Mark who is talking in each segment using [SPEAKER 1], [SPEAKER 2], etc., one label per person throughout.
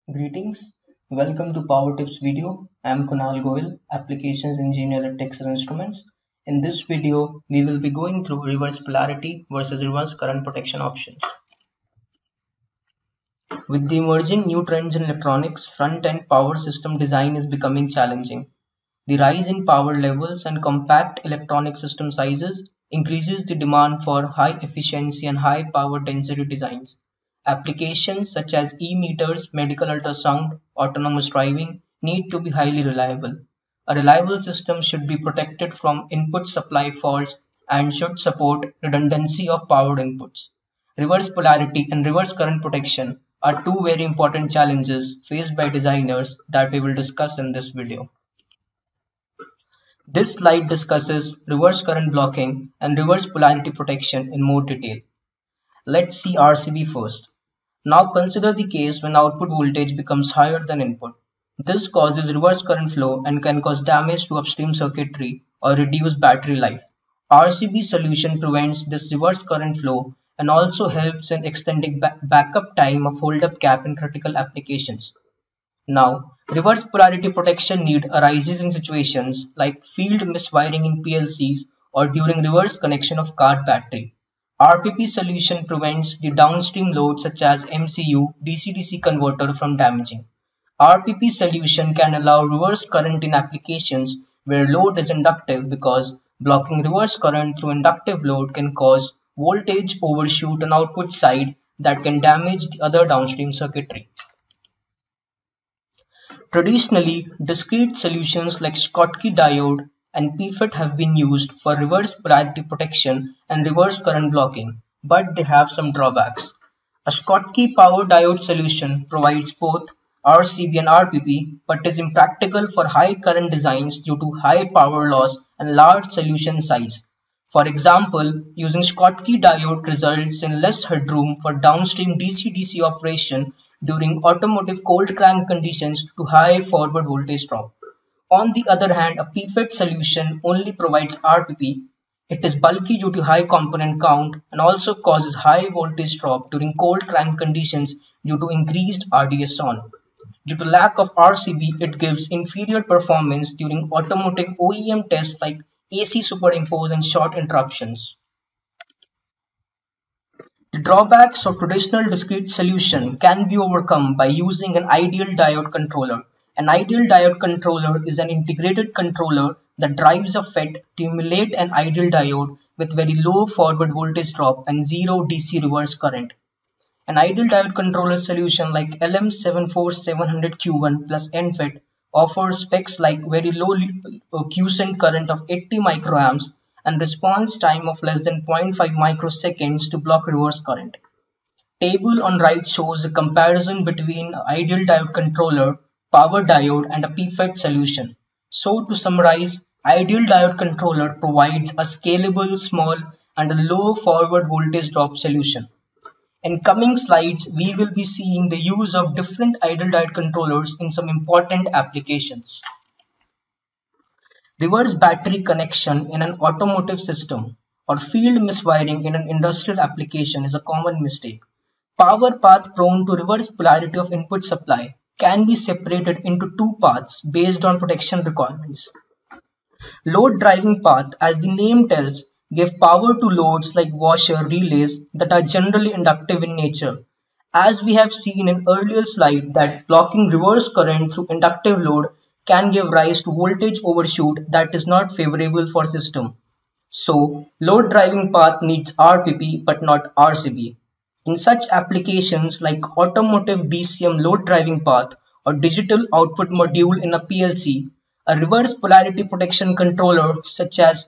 [SPEAKER 1] Greetings, welcome to Power Tips video. I am Kunal Goyal, Applications Engineer at Texas Instruments. In this video, we will be going through reverse polarity versus reverse current protection options. With the emerging new trends in electronics, front-end power system design is becoming challenging. The rise in power levels and compact electronic system sizes increases the demand for high efficiency and high power density designs. Applications such as e-meters, medical ultrasound, autonomous driving need to be highly reliable. A reliable system should be protected from input supply faults and should support redundancy of powered inputs. Reverse polarity and reverse current protection are two very important challenges faced by designers that we will discuss in this video. This slide discusses reverse current blocking and reverse polarity protection in more detail. Let's see RCB first. Now consider the case when output voltage becomes higher than input. This causes reverse current flow and can cause damage to upstream circuitry or reduce battery life. RCB solution prevents this reverse current flow and also helps in extending backup time of hold-up cap in critical applications. Now, reverse polarity protection need arises in situations like field miswiring in PLCs or during reverse connection of car battery. RPP solution prevents the downstream load such as MCU, DC-DC converter from damaging. RPP solution can allow reverse current in applications where load is inductive because blocking reverse current through inductive load can cause voltage overshoot on output side that can damage the other downstream circuitry. Traditionally, discrete solutions like Schottky diode and PFET have been used for reverse polarity protection and reverse current blocking, but they have some drawbacks. A Schottky power diode solution provides both RCB and RPP, but is impractical for high current designs due to high power loss and large solution size. For example, using Schottky diode results in less headroom for downstream DC-DC operation during automotive cold crank conditions to high forward voltage drop. On the other hand, a PFET solution only provides RPP. It is bulky due to high component count and also causes high voltage drop during cold crank conditions due to increased RDS on. Due to lack of RCB, it gives inferior performance during automotive OEM tests like AC superimpose and short interruptions. The drawbacks of traditional discrete solution can be overcome by using an ideal diode controller. An ideal diode controller is an integrated controller that drives a FET to emulate an ideal diode with very low forward voltage drop and zero DC reverse current. An ideal diode controller solution like LM74700Q1 plus NFET offers specs like very low quiescent current of 80 microamps and response time of less than 0.5 microseconds to block reverse current. Table on right shows a comparison between ideal diode controller, power diode and a PFET solution. So to summarize, ideal diode controller provides a scalable, small and a low forward voltage drop solution. In coming slides, we will be seeing the use of different ideal diode controllers in some important applications. Reverse battery connection in an automotive system or field miswiring in an industrial application is a common mistake. Power path prone to reverse polarity of input supply can be separated into two paths based on protection requirements. Load driving path, as the name tells, give power to loads like washer relays that are generally inductive in nature. As we have seen in earlier slide that blocking reverse current through inductive load can give rise to voltage overshoot that is not favorable for system. So, load driving path needs RPP but not RCB. In such applications like automotive BCM load driving path or digital output module in a PLC, a reverse polarity protection controller such as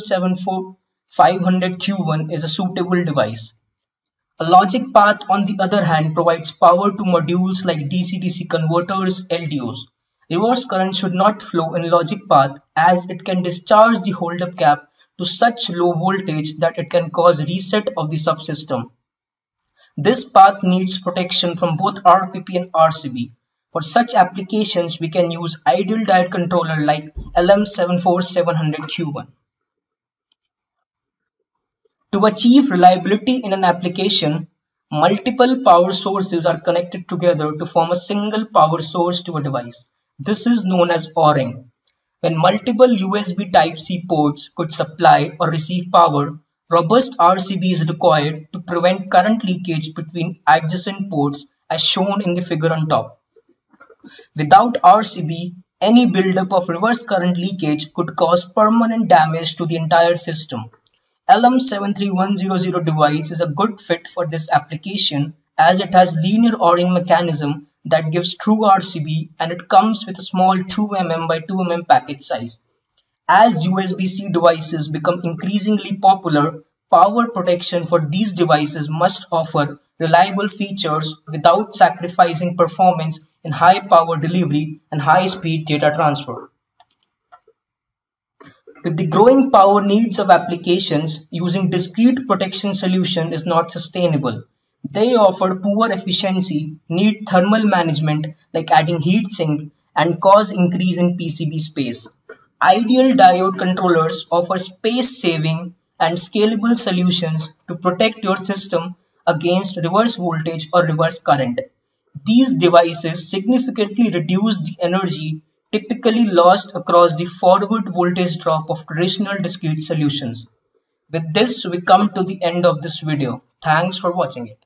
[SPEAKER 1] LM74500Q1 is a suitable device. A logic path, on the other hand, provides power to modules like DC-DC converters, LDOs. Reverse current should not flow in logic path as it can discharge the hold-up cap to such low voltage that it can cause reset of the subsystem. This path needs protection from both RPP and RCB. For such applications, we can use ideal diode controller like LM74700Q1. To achieve reliability in an application, Multiple power sources are connected together to form a single power source to a device. This is known as ORing. When multiple USB Type-C ports could supply or receive power, robust RCB is required to prevent current leakage between adjacent ports as shown in the figure on top. Without RCB, any buildup of reverse current leakage could cause permanent damage to the entire system. LM73100 device is a good fit for this application as it has linear ORing mechanism that gives true RCB and it comes with a small 2mm by 2mm package size. As USB-C devices become increasingly popular, power protection for these devices must offer reliable features without sacrificing performance in high power delivery and high speed data transfer. With the growing power needs of applications, using discrete protection solution is not sustainable. They offer poor efficiency, need thermal management like adding heat sink, and cause increase in PCB space. Ideal diode controllers offer space-saving and scalable solutions to protect your system against reverse voltage or reverse current. These devices significantly reduce the energy typically lost across the forward voltage drop of traditional discrete solutions. With this, we come to the end of this video. Thanks for watching it.